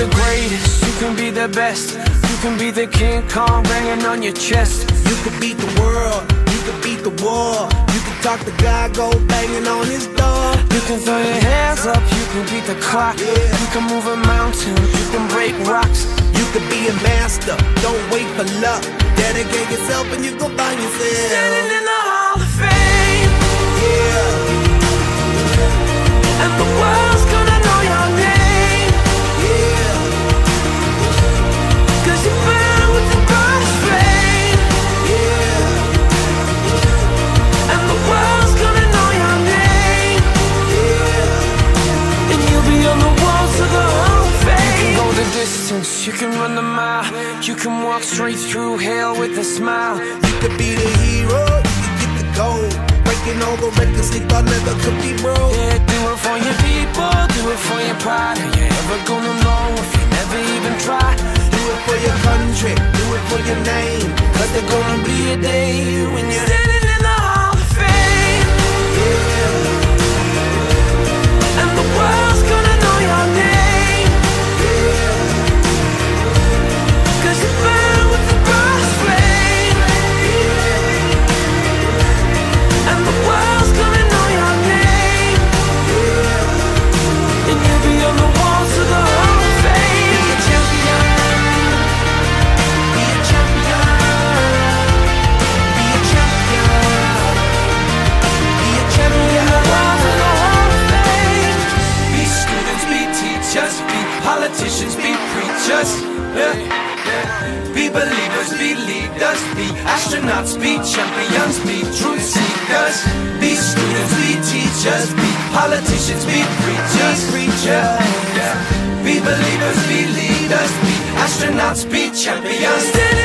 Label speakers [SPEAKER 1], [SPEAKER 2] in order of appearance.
[SPEAKER 1] the greatest, you can be the best. You can be the King Kong banging on your chest.
[SPEAKER 2] You can beat the world, you can beat the war. You can talk to God, go banging on his door.
[SPEAKER 1] You can throw your hands up, you can beat the clock. You can move a mountain, you can break rocks.
[SPEAKER 2] You can be a master, don't wait for luck. Dedicate yourself and you gon' find yourself
[SPEAKER 1] standing in the Hall of Fame.
[SPEAKER 2] Yeah.
[SPEAKER 1] And the world's gonna know your name.
[SPEAKER 2] Yeah.
[SPEAKER 1] Cause you burn with the brightest flame.
[SPEAKER 2] Yeah.
[SPEAKER 1] And the world's gonna know your name.
[SPEAKER 2] Yeah.
[SPEAKER 1] And you'll be on the walls of the Hall of Fame. You can go the distance, you can run the mile. You can walk straight through hell with a smile.
[SPEAKER 2] You could be the hero, you can get the gold. Breaking all the records they thought never could be broke.
[SPEAKER 1] Yeah, do it for your people, do it for your pride. Are you ever gonna know if you never even try?
[SPEAKER 2] Do it for your country, do it for your name.
[SPEAKER 1] Cause there's gonna be a day when you're standing in the Hall of Fame.
[SPEAKER 2] Yeah.
[SPEAKER 1] And the world's gonna know your name.
[SPEAKER 2] Yeah.
[SPEAKER 1] Cause you burn with the brightest flame. And the world's gonna know your name. And you'll be on the walls of the Hall of Fame.
[SPEAKER 2] Be a champion. Be a champion. Be a champion. Be a champion.
[SPEAKER 1] Walls of the Hall of Fame.
[SPEAKER 3] Be students, be teachers, be politicians, be preachers. Be believers, be leaders, be astronauts, be champions, be truth seekers. Be students, be teachers, be politicians, be preachers. Be believers, be leaders, be astronauts, be champions.